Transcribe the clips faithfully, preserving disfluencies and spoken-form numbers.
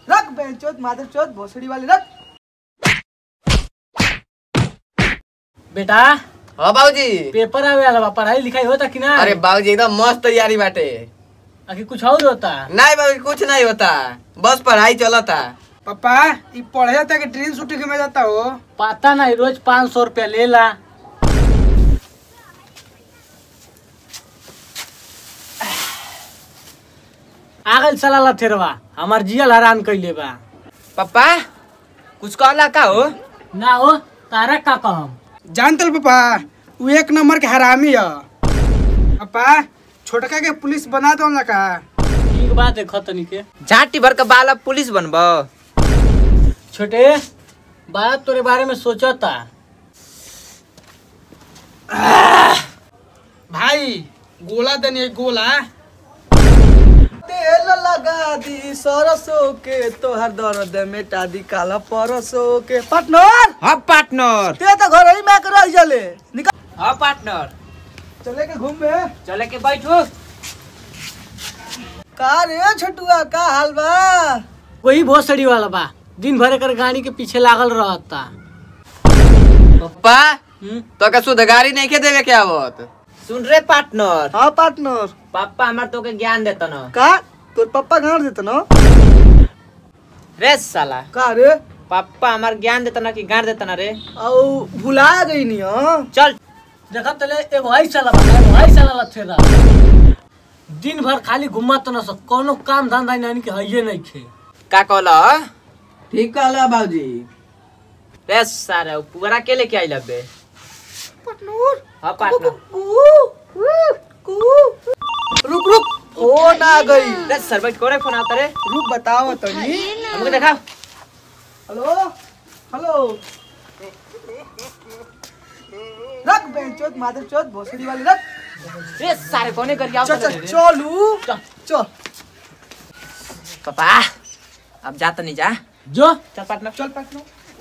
रख बेंचोद मादर चोद भोसड़ी वाले रख। बेटा हाँ बाबूजी पेपर आवे वाला बा, पढ़ाई लिखाई होता कि ना? अरे बाबूजी एकदम मस्त तैयारी बाटे। आखिर कुछ और होता? नहीं बाबूजी कुछ नहीं होता, बस पढ़ाई चलता। पापा ये पढ़े जाता कि ट्रेन छुट्टी के में जाता हो? पता नहीं, रोज पाँच सौ रुपया ले ला। आगल चला थेरवा हमार जियल हरान कैले बा। पापा कुछ कहला का हो? ना हो तारा का कहम। जानतल पापा वो एक नंबर के हरामी है। पापा छोटका के पुलिस बना दो ना का? ठीक बात है खतनी के। झाटी भर का बाल अब पुलिस बनबो। छोटे बात तोरे बारे में सोचता। भाई गोला दनी गोला तेल लगा दी सरसों के तोहर दर्द मिटा दी काला परसों के। पार्टनर हाँ पार्टनर। ते तो घर ही में कर चले निकल। हाँ पार्टनर चले के घूम में चले के बैठो। का रे छोटुआ का हाल बा? वही भोसड़ी वाला बा, दिन भर कर गाड़ी के पीछे लागल रहता। पापा तो का सुध गाड़ी नहीं के देवे क्या आवत? सुन रे पार्टनर। हाँ पार्टनर पापा हमार तो के ज्ञान देता न। का तोर पापा गाड़ देता न? रे साला का रे पापा हमार ज्ञान देता ना कि गाड़ देता ना रे? औ भुला गई नी। हां चल देखा तले एगो आई साला बा, एगो आई साला लथेरा। दिन भर खाली घुमात न सब, कोनो काम धंधा नहीं के हइये नहीं खे। का कहला? ठीक कहला बाबूजी। रे सारा पूरा के लेके आई लबे? पार्टनर हाँ पार्टनर। रुक रुक ओ ना गई। रे सर बैठ कोरे फोन आता रे। रुक बताओ तो जी। हमको दिखाओ। हेलो हेलो रख बेंचोद मादर चोद भोसड़ी वाले रख। रे सारे कोने कर आओ। चल चल चलू चल। पापा अब जाता नहीं जा। जो चल पार्टनर। चल पार्टनर।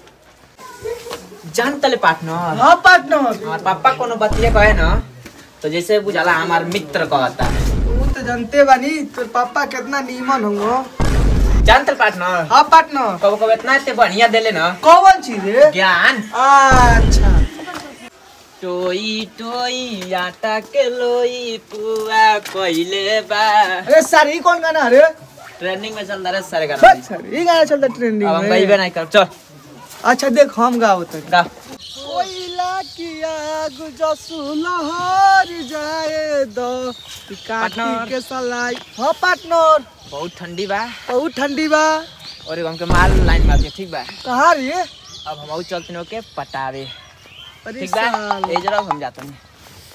जान तले पार्टनर। हाँ पार्टनर हमार पापा कोनो बतिया कहे ना तो जैसे बुझाला हमार मित्र कहता। तू तो जानते बानी तोर पापा कितना नीमन होंगे। जान तले पार्टनर। हाँ पार्टनर कब कब इतना इतने बढ़िया देले ना। कौन चीज है? ज्ञान। अच्छा टोई टोई आटा के लोई पुआ कोइले बा। अरे सर ये कौन गाना है? ट्रेंडिंग में चल रहा है सारे गाना। सर ये गाना चलता ट्रेंडिंग अब हम में। गाइबे नहीं कर। चल अच्छा देख हम गाओ तो गा। कोयला की आग जसु लहर जाए दो काटी के सलाई। हाँ पार्टनर बहुत ठंडी बा बहुत ठंडी बा। और एगो हमके माल लाइन मार ठीक बा। कहाँ रे? अब हम चलते न के पटावे अरे ठीक बा। साला। ए जरा हम जाते हैं।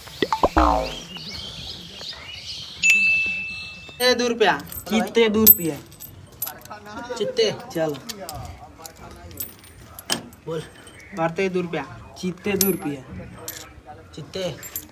ए दो रुपया कितने दूर पे है? चित्ते चल बोल बढ़ते दो रुपया कितने दूर पे है? चित्ते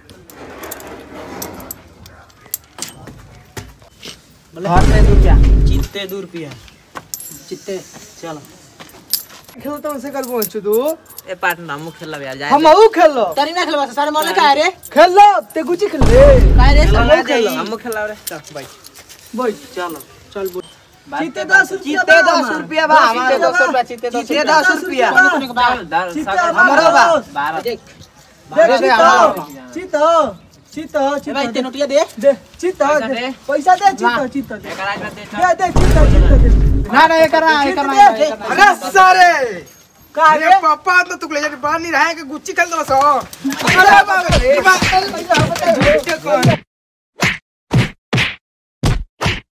बढ़ते दूर पे कितने दूर पे है? चित्ते चल खेलो तो उनसे कर बोल तू। ए पार्टनर हम खेलला यार जाए। हम आऊ खेलो तरी ना खेलवा सारे मन का रे। खेलो ते गुची खेल रे। काय रे हम खेलो हम खेलला रे। चल भाई बोल चलो चल बोल। चित्ते दस रुपया चित्ते दस रुपया बा हमारे दस रुपया चित्ते दस चित्ते दस रुपया हमारा बा बारह देख चित्तो चित्तो चित्तो भाई चित्तो ते नोटिया दे। दे चित्तो पैसा दे दे। पैसा दे चित्तो चित्तो दे एकरा एकरा दे। दे दे चित्तो चित्तो दे ना ना ये करा ये चित्तो करा दे। अरे सारे का अरे रे पापा तो तुकले जाने बाहर नहीं रहे कि गुच्ची खेल दो सो। अरे बाप रे